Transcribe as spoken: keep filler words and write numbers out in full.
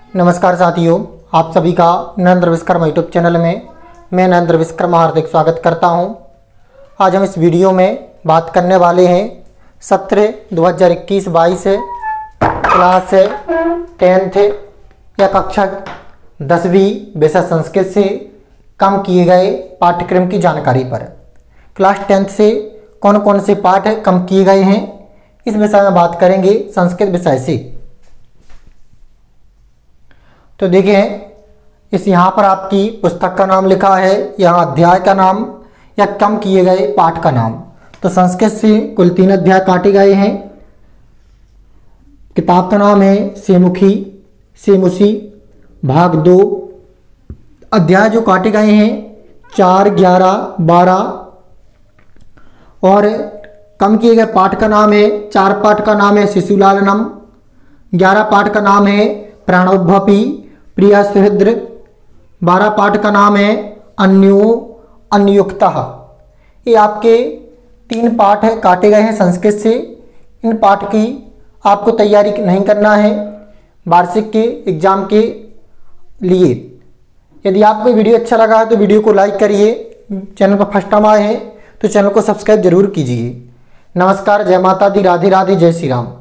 नमस्कार साथियों, आप सभी का नरेंद्र विश्वकर्मा यूट्यूब चैनल में मैं नरेंद्र विश्वकर्मा हार्दिक स्वागत करता हूं। आज हम इस वीडियो में बात करने वाले हैं सत्र दो हज़ार इक्कीस बाईस क्लास टेंथ या कक्षा दसवीं विषय संस्कृत से कम किए गए पाठ्यक्रम की जानकारी पर। क्लास टेंथ से कौन कौन से पाठ कम किए गए हैं इस विषय में बात करेंगे संस्कृत विषय से। तो देखें, इस यहाँ पर आपकी पुस्तक का नाम लिखा है, यहाँ अध्याय का नाम या कम किए गए पाठ का नाम। तो संस्कृत से कुल तीन अध्याय काटे गए हैं। किताब का नाम है सेमुखी सेमुसी भाग दो। अध्याय जो काटे गए हैं चार, ग्यारह, बारह और कम किए गए पाठ का नाम है, चार पाठ का नाम है शिशुलालनम, ग्यारह पाठ का नाम है प्राणोद्भपी प्रिया सुहृद्र, बारह पाठ का नाम है अन्यो अन्युक्तः। ये आपके तीन पाठ काटे गए हैं संस्कृत से। इन पाठ की आपको तैयारी नहीं करना है वार्षिक के एग्जाम के लिए। यदि आपको वीडियो अच्छा लगा है तो वीडियो को लाइक करिए। चैनल पर फर्स्ट टाइम आए हैं तो चैनल को सब्सक्राइब जरूर कीजिए। नमस्कार, जय माता दी, राधे राधे, जय श्री राम।